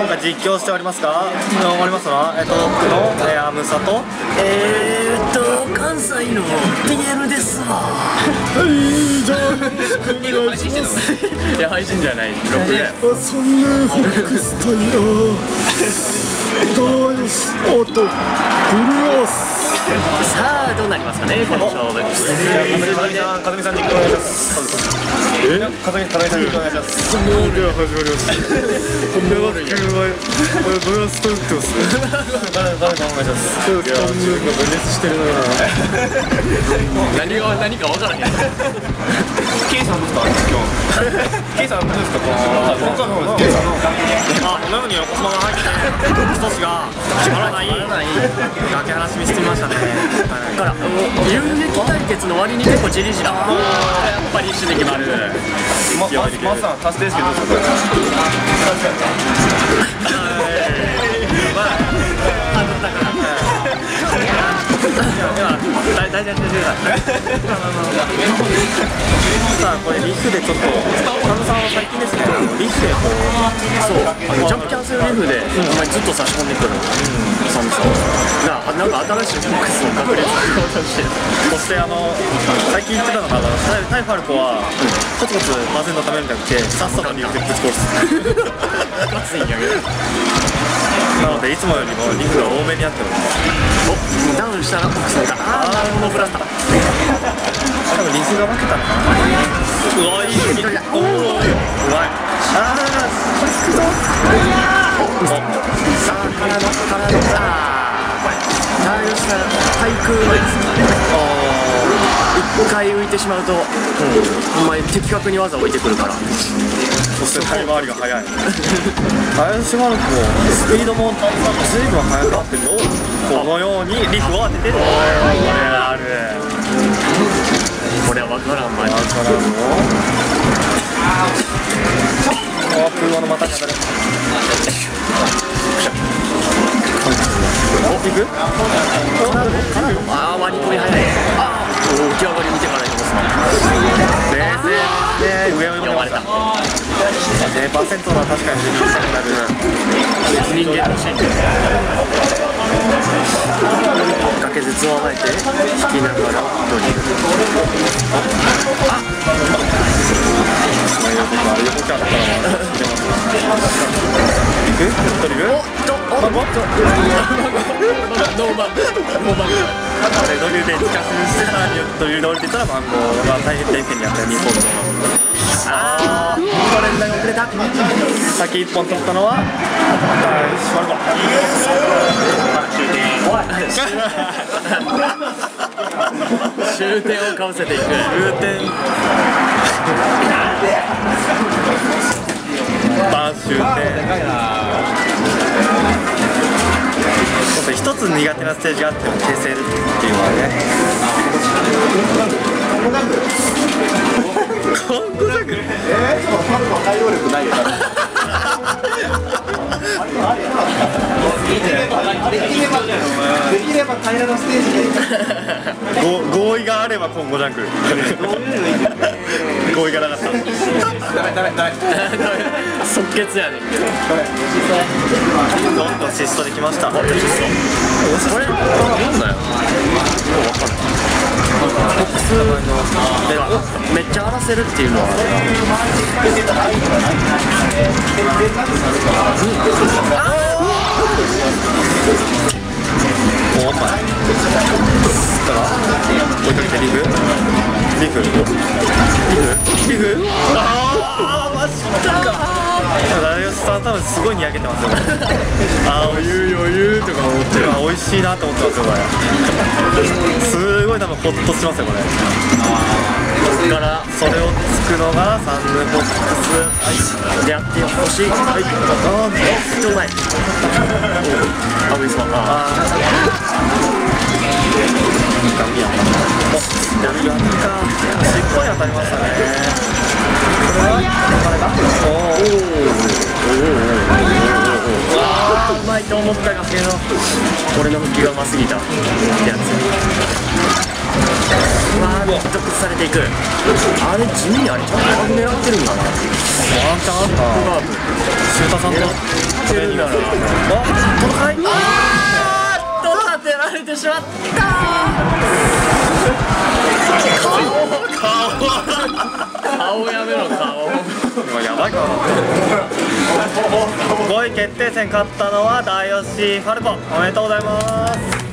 今回実況しておりますが、おりますのは、僕の、アムサと関西の TL ですわ。 はい、じゃあよろしくお願いします。 いや、配信じゃない、録画や。 そんなフォックスタイラーダイスアートブルース。 さあ、どうなりますかね、この勝負。 風見さん実況お願いします。風見さん実況お願いします。では始まります。こんばんは、ブラスト打ってますね。誰かお願いします。いや、自分が分裂してるのよな。 何か分からへん。 ケイさんどうですか今日。ケイさんどうですか今回のケイさんの。このように横浜が入って少しが決まらない崖話見してみましたね。 だから遊撃対決の割に結構じりじり。やっぱり一瞬で決まる。 マスさん達成ですけどどうですかこれ。さあこれリフでちょっと神田さんは最近ですねリフでこうジャンプキャンセルリフでずっと差し込んでくるサムさんなんか新しいボックスを確立しようとしてる。 そして最近言ってたのがタイファルコはコツコツ混ぜるのためになくてさっさとリフでぶち殺す。 ガツいんやけど。 なのでいつもよりもリフが多めにやっております。 ダウンしたらボックスがなるほどブラスター。 多分リフが負けたのかな。うわいい。おおうまい。これつくぞ。 さあからのこれダイオしたら対空のやつ一回浮いてしまうとお前的確に技を置いてくるから。 そしてタイ回りが速い。ダイオシマルコスピードも随分速くなってるのこのようにリフを当ててる。これある。 これは分からんマジ。 分からんの。空話の股に当たる。お、行く？ 割り込み早い。起き上がり見てからいと思冷静。上を読まれた。0%は確かにリリースになる。 人間の心理。崖絶を甘えて引きながらドリル。 横キャラからも出ます。行く？ドリル？ノーバン。ドリルで近すぎてさらにドリルで降りてたら番号が大変点にあった日本の。 これだよ遅れた。 先一本取ったのはシマルコ。 終点をかぶせていく。 終点終点一つ苦手なステージがあっても消せるっていうのはね。今後だけ対応力ないよ。できれば平らなステージで合意があれば今後ジャンクル合意がなかった。ダメ即決やねんけど。 どんどんシストできました。これなんだよ。ボックスめっちゃ荒らせるっていうのはおっぱい追いかけてリフマジか。ダイオスさん多分すごいにやけてますよ。余裕とか思ってる。美味しいなと思ってますよこれ。すごい多分ホッとしますよこれ。ここからそれをつくのがサンドボックスでやってほしい。はい。ちょうだい。あ、上様。神や。波がしっかり当たりましたね。これはうまいと思ったがけど俺の復帰がうますぎたってやつ。得されていく。あれ地味にあれちゃんと狙ってるんだな。ワンチャンあった。シューターさんとてるなら、 あ、届かない。 立てられてしまった。顔やめろ、顔。 やばいかな。5位決定戦勝ったのは大吉ファルコン、おめでとうございます。